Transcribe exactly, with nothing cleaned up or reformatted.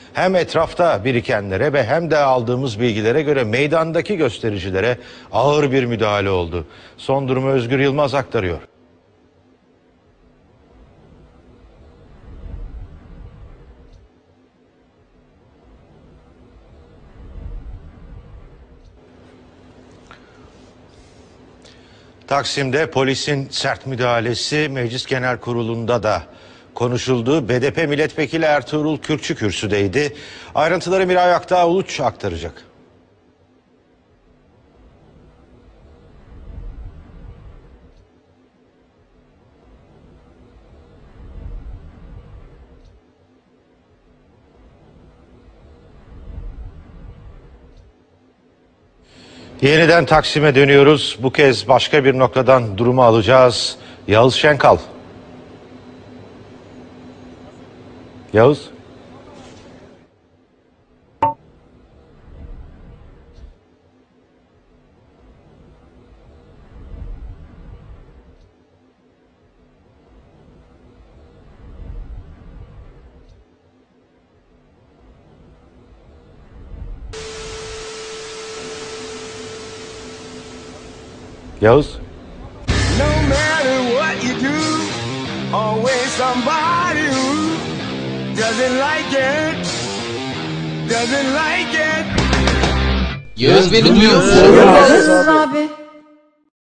Hem etrafta birikenlere ve hem de aldığımız bilgilere göre meydandaki göstericilere ağır bir müdahale oldu. Son durumu Özgür Yılmaz aktarıyor. Taksim'de polisin sert müdahalesi Meclis Genel Kurulu'nda da konuşuldu. B D P Milletvekili Ertuğrul Kürkçü kürsüdeydi. Ayrıntıları Miray Aktağ Uluç aktaracak. Yeniden Taksim'e dönüyoruz. Bu kez başka bir noktadan durumu alacağız. Yağız Şenkal. Yağız. Yağız. No matter what you do, always somebody who doesn't like it, doesn't like it. Yağız beni duyuyor musun? Yağız abi.